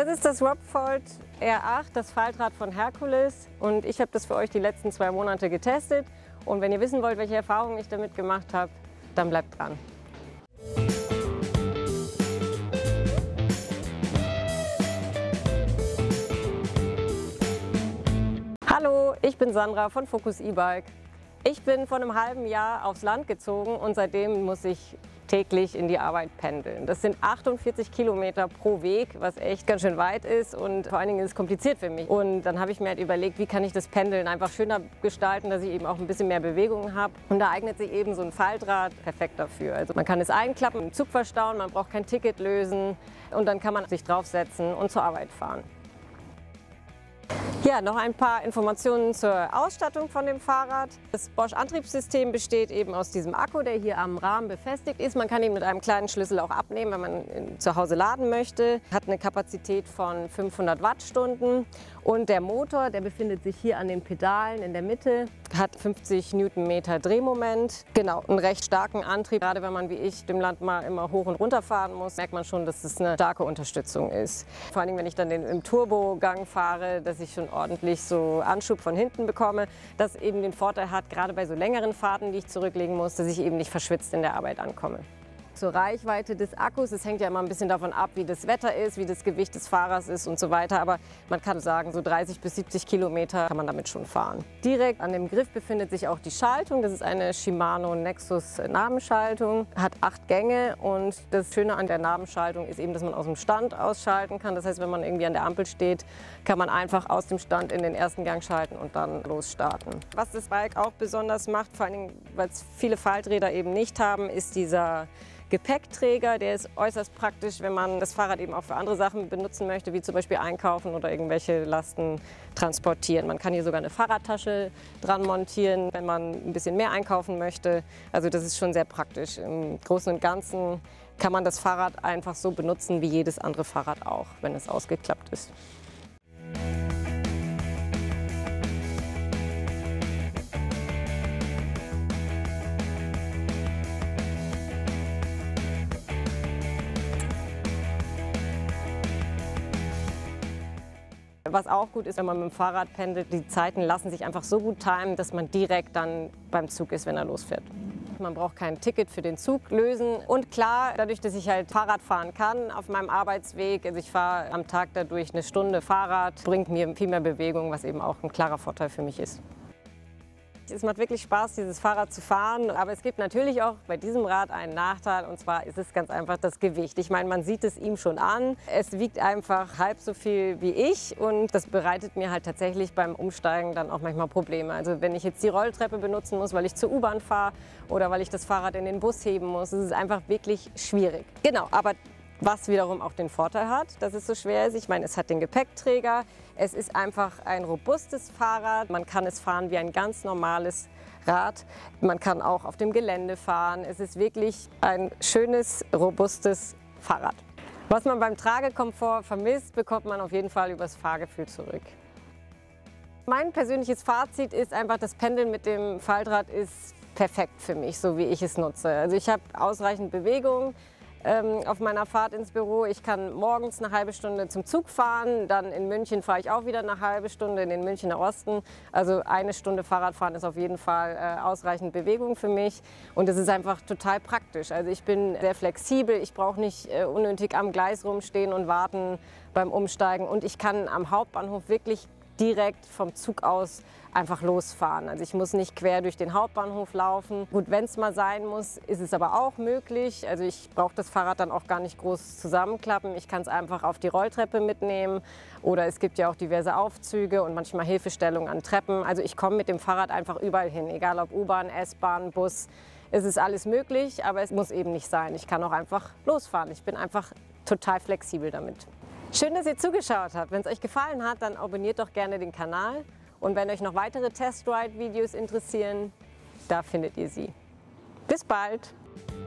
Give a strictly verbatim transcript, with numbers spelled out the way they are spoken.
Das ist das Robfold R acht, das Faltrad von Hercules, und ich habe das für euch die letzten zwei Monate getestet. Und wenn ihr wissen wollt, welche Erfahrungen ich damit gemacht habe, dann bleibt dran. Hallo, ich bin Sandra von Focus E-Bike. Ich bin vor einem halben Jahr aufs Land gezogen und seitdem muss ich täglich in die Arbeit pendeln. Das sind achtundvierzig Kilometer pro Weg, was echt ganz schön weit ist, und vor allen Dingen ist es kompliziert für mich. Und dann habe ich mir halt überlegt, wie kann ich das Pendeln einfach schöner gestalten, dass ich eben auch ein bisschen mehr Bewegung habe. Und da eignet sich eben so ein Faltrad perfekt dafür. Also man kann es einklappen, im Zug verstauen, man braucht kein Ticket lösen und dann kann man sich draufsetzen und zur Arbeit fahren. Ja, noch ein paar Informationen zur Ausstattung von dem Fahrrad. Das Bosch-Antriebssystem besteht eben aus diesem Akku, der hier am Rahmen befestigt ist. Man kann ihn mit einem kleinen Schlüssel auch abnehmen, wenn man ihn zu Hause laden möchte. Hat eine Kapazität von fünfhundert Wattstunden. Und der Motor, der befindet sich hier an den Pedalen in der Mitte, hat fünfzig Newtonmeter Drehmoment. Genau, einen recht starken Antrieb. Gerade wenn man wie ich dem Land mal immer hoch und runter fahren muss, merkt man schon, dass es eine starke Unterstützung ist. Vor allem, wenn ich dann den, im Turbogang fahre, dass ich schon ordentlich so Anschub von hinten bekomme, das eben den Vorteil hat, gerade bei so längeren Fahrten, die ich zurücklegen muss, dass ich eben nicht verschwitzt in der Arbeit ankomme. Zur Reichweite des Akkus, es hängt ja immer ein bisschen davon ab, wie das Wetter ist, wie das Gewicht des Fahrers ist und so weiter, aber man kann sagen, so dreißig bis siebzig Kilometer kann man damit schon fahren. Direkt an dem Griff befindet sich auch die Schaltung, das ist eine Shimano Nexus Nabenschaltung, hat acht Gänge, und das Schöne an der Nabenschaltung ist eben, dass man aus dem Stand ausschalten kann. Das heißt, wenn man irgendwie an der Ampel steht, kann man einfach aus dem Stand in den ersten Gang schalten und dann losstarten. Was das Bike auch besonders macht, vor allen Dingen, weil es viele Falträder eben nicht haben, ist dieser Gepäckträger. Der ist äußerst praktisch, wenn man das Fahrrad eben auch für andere Sachen benutzen möchte, wie zum Beispiel einkaufen oder irgendwelche Lasten transportieren. Man kann hier sogar eine Fahrradtasche dran montieren, wenn man ein bisschen mehr einkaufen möchte. Also das ist schon sehr praktisch. Im Großen und Ganzen kann man das Fahrrad einfach so benutzen wie jedes andere Fahrrad auch, wenn es ausgeklappt ist. Was auch gut ist, wenn man mit dem Fahrrad pendelt, die Zeiten lassen sich einfach so gut timen, dass man direkt dann beim Zug ist, wenn er losfährt. Man braucht kein Ticket für den Zug lösen. Und klar, dadurch, dass ich halt Fahrrad fahren kann auf meinem Arbeitsweg, also ich fahre am Tag dadurch eine Stunde Fahrrad, bringt mir viel mehr Bewegung, was eben auch ein klarer Vorteil für mich ist. Es macht wirklich Spaß, dieses Fahrrad zu fahren, aber es gibt natürlich auch bei diesem Rad einen Nachteil, und zwar ist es ganz einfach das Gewicht. Ich meine, man sieht es ihm schon an. Es wiegt einfach halb so viel wie ich, und das bereitet mir halt tatsächlich beim Umsteigen dann auch manchmal Probleme. Also wenn ich jetzt die Rolltreppe benutzen muss, weil ich zur U-Bahn fahre oder weil ich das Fahrrad in den Bus heben muss, ist es einfach wirklich schwierig. Genau, aber was wiederum auch den Vorteil hat, dass es so schwer ist. Ich meine, es hat den Gepäckträger, es ist einfach ein robustes Fahrrad. Man kann es fahren wie ein ganz normales Rad. Man kann auch auf dem Gelände fahren. Es ist wirklich ein schönes, robustes Fahrrad. Was man beim Tragekomfort vermisst, bekommt man auf jeden Fall übers Fahrgefühl zurück. Mein persönliches Fazit ist einfach, das Pendeln mit dem Faltrad ist perfekt für mich, so wie ich es nutze. Also ich habe ausreichend Bewegung auf meiner Fahrt ins Büro. Ich kann morgens eine halbe Stunde zum Zug fahren, dann in München fahre ich auch wieder eine halbe Stunde in den Münchner Osten. Also eine Stunde Fahrradfahren ist auf jeden Fall äh, ausreichend Bewegung für mich, und es ist einfach total praktisch. Also ich bin sehr flexibel, ich brauche nicht äh, unnötig am Gleis rumstehen und warten beim Umsteigen, und ich kann am Hauptbahnhof wirklich direkt vom Zug aus einfach losfahren. Also ich muss nicht quer durch den Hauptbahnhof laufen. Gut, wenn es mal sein muss, ist es aber auch möglich. Also ich brauche das Fahrrad dann auch gar nicht groß zusammenklappen. Ich kann es einfach auf die Rolltreppe mitnehmen, oder es gibt ja auch diverse Aufzüge und manchmal Hilfestellungen an Treppen. Also ich komme mit dem Fahrrad einfach überall hin, egal ob U-Bahn, S-Bahn, Bus. Es ist alles möglich, aber es muss eben nicht sein. Ich kann auch einfach losfahren. Ich bin einfach total flexibel damit. Schön, dass ihr zugeschaut habt. Wenn es euch gefallen hat, dann abonniert doch gerne den Kanal. Und wenn euch noch weitere Test-Ride-Videos interessieren, da findet ihr sie. Bis bald!